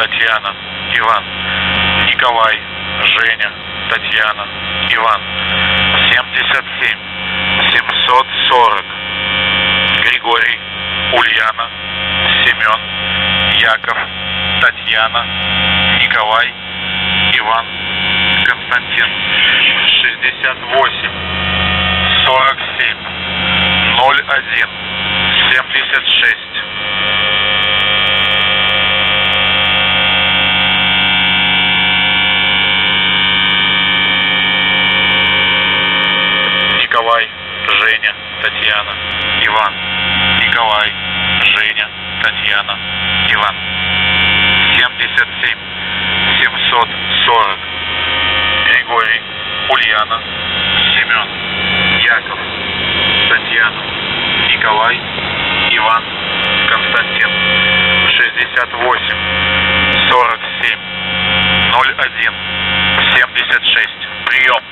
Татьяна, Иван. Николай, Женя, Татьяна, Иван. 77 740. Григорий, Ульяна, Семен, Яков, Татьяна, Николай, Иван, Константин. 68 47 01 76. Николай, Женя, Татьяна, Иван. Николай, Женя, Татьяна, Иван. 77 740. Григорий, Ульяна, Семен, Яков, Татьяна, Николай, Иван, Константин. 68 47 01 76. Прием.